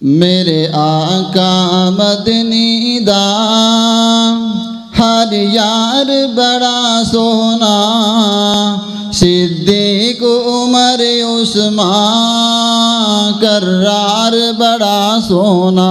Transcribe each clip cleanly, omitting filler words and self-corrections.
मेरे आका मदनी दा हर यार बड़ा सोना, सिद्दीक उमर उस्मान कर्रार बड़ा सोना।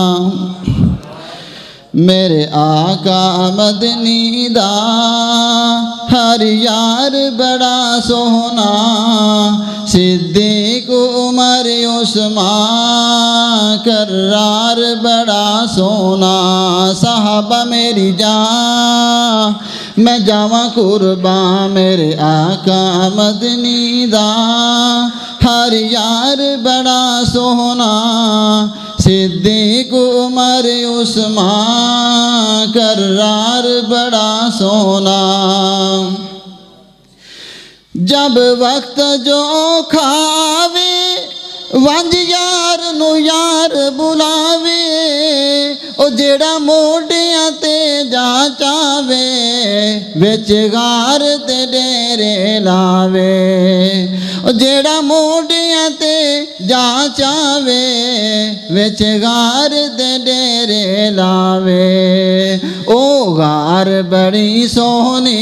मेरे आका मदनी दा हर यार बड़ा सोना, सिद्दीक उमर उस्मान कर्रार बड़ा सोना। साहबा मेरी जान मैं जावा कुर्बान, मेरे आका मदनी दा हर यार बड़ा सोना, सिद्दीक उमर उस्मान कर्रार बड़ा सोना। जब वक्त जो खावे वंज यार नू यार बुलावे, ओ जेड़ा मोडियां ते जा चावे विच गार ते डेरे लावे। ओ जेड़ा मोडियां ते जा चावे विच गार ते डेरे लावे। ओ गार बड़ी सोहनी,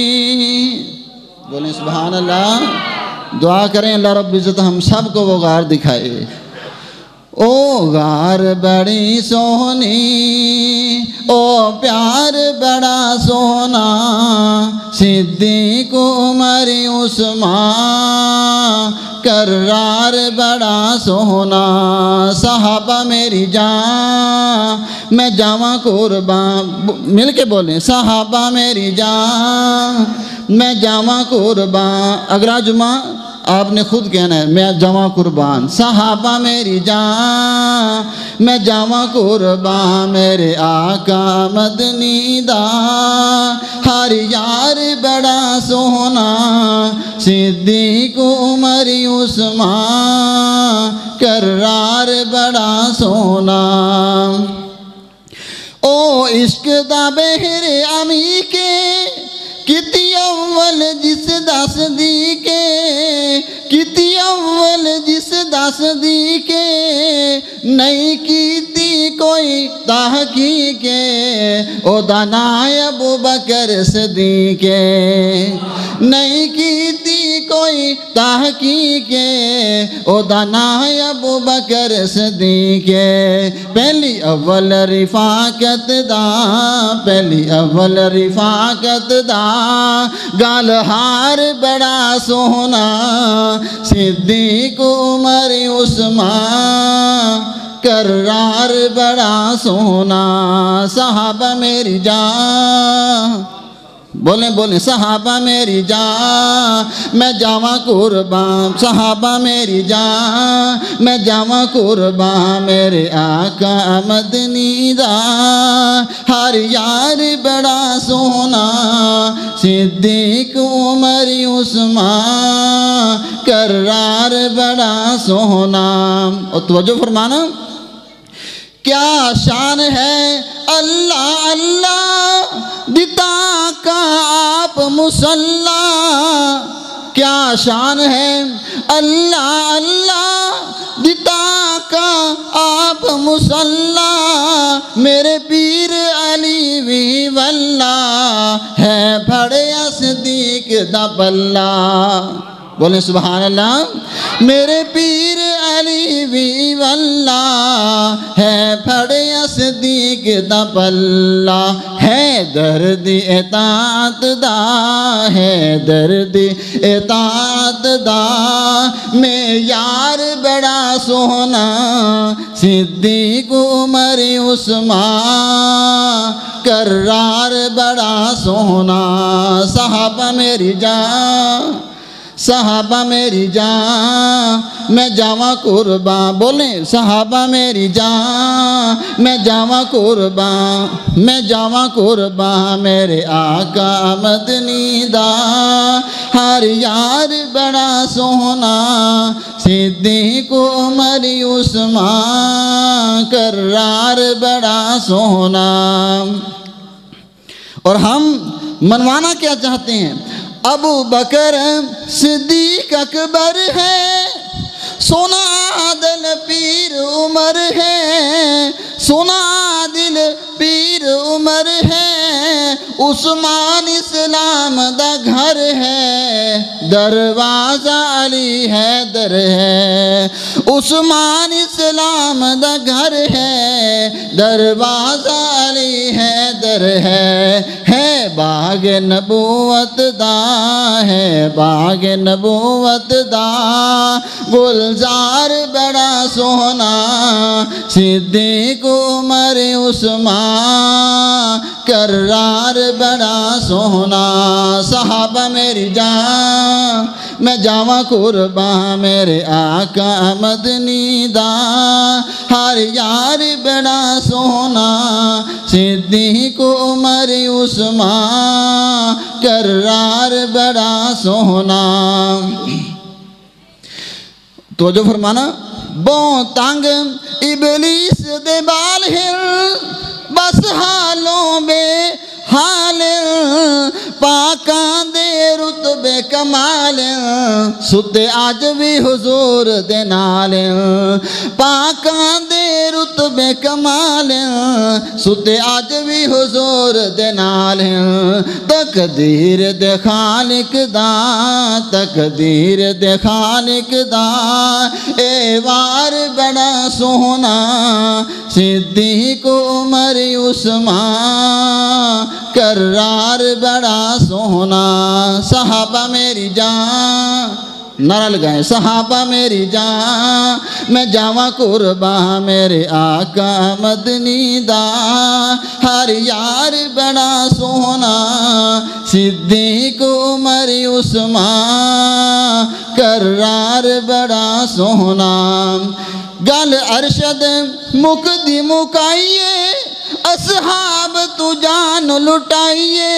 बोले सुभान अल्लाह। दुआ करें अल्लाह रब्बुल इज़्ज़त हम सब को वो गार दिखाए। ओ गार बड़ी सोहनी, ओ प्यार बड़ा सोना, सिद्दीक उमर उस्मान कर्रार बड़ा सोना। साहबा मेरी जान मैं जावा कुर्बान, मिल के बोलें साहबा मेरी जान मैं जावा कुर्बान। अगला जुमा आपने खुद कहना है मैं जावा कुर्बान। साहबा मेरी जान मैं जावा कुर्बान, मेरे आका मदनी दा हर यार बड़ा सोना, सिद्दीक उमर उस्मान कर्रार बड़ा सोना। ओ इश्क दा बहरे अमी के किती अव्वल जिस दस दी के, किती अव्वल जिस दस दी के, नहीं कीती कोई तहकीके, ओदा नाम अबू बकर सदीके। नहीं कीती कोई तहकीके, ओदा नाम अबू बकर सदीके। पहली अव्वल रिफाकत दा, पहली अव्वल रिफाकत दा गाल हार बड़ा सोना, सिद्दीक उमर उस्मान कर्रार बड़ा सोना। साहबा मेरी जान, बोले बोले साहबा मेरी जान मैं जावा कुर्बान। साहबा मेरी जान मैं जावा कुर्बान, मेरे आका मदनी दा हर यार बड़ा सोना, सिद्दीक उमर उस्मान कर्रार बड़ा सोना। और तवज्जो फरमाना, क्या शान है अल्लाह अल्लाह दिता का आप मुसल्ला, क्या शान है अल्लाह अल्लाह दिता का आप मुसल्ला, मेरे पीर अली भी वल्ला है फड़े सिद्दीक दा पल्ला। बोले सुभान अल्लाह। मेरे पीर अली भी वल्ला है फड़े सिद्दीक दा पल्ला, है दर्द इताअत दा, है दर्द इताअत दा, मैं यार बड़ा सोना, सिद्दीक उमर उस्मान कर्रार बड़ा सोना। साहबा मेरी जान, साहबा मेरी जान मैं जावा कुर्बान। बोले साहबा मेरी जान मैं जावा कुर्बान, मैं जावा कुर्बान, मेरे आका मदनी दा हर यार बड़ा सोना, सिद्दीक उमर उस्मान कर्रार बड़ा सोना। और हम मनवाना क्या चाहते हैं? अबू बकर सिद्दीक अकबर है, सोना आदल पीर उमर है, सुना दिल पीर उमर है, उस्मान इस्लाम दा घर है, दरवाजा अली हैदर है। उस्मान इस्लाम दा घर है, दरवाजा अली हैदर है बाग नबूवत दा, है बाग नबूवत दा। गुलजार बड़ा सोहना, सिद्दीक उमर उस्मान, कर्रार बड़ा सोहना। सहाबा मेरी जान, मैं जावा कुर्बान मेरे आका मदनी दा। हर यार बड़ा सोहना, सिद्दीक उमर उस्मान, कर्रार बड़ा सोहना। तो जो फरमाना बो तंग इबलीस दे बाल हिल, बस हालों में हाल पाका दे रुतबे कमाल, सुते आज भी हुजूर दे नाल। पाका दे रुतबे कमाल, सुते आज भी हुजूर दे नाल। तकदीर दे खालिक दा, तकदीर दे खालिक दा। ए वार बड़ा सोहना, सिद्दीक उमर उस्मान, कर्रार बड़ा सोहना। सहाबा मेरी जान, नारा लगाए सहाबा मेरी जान, मैं जावा कुर्बान मेरे आका मदनी दा। हर यार बड़ा सोहना, सिद्दीक उमर उस्मान, कर्रार बड़ा सोहना। गल अरशद मुकदी मुकाइए, असहाब तू जान लुटाइए।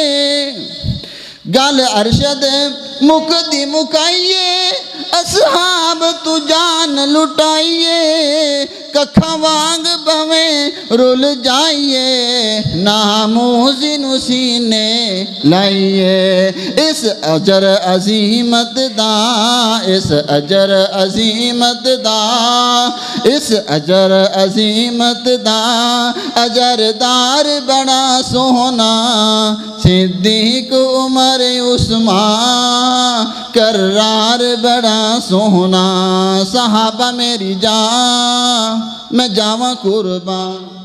गल अरशद मुकदी मुकाइए, असहाब तू जान लुटाइए। कखा वांग बवें रुल जाइए, नामूज़िन सीने लाइए। इस अजर अजीमत दा, इस अजर अजीमत दा, इस अजर अजीमत दा। अजरदार बड़ा सोहना, सिद्दीक उमर उस्मान, कर्रार बड़ा सोहना। सहाबा मेरी जान, मैं जावा कुर्बान।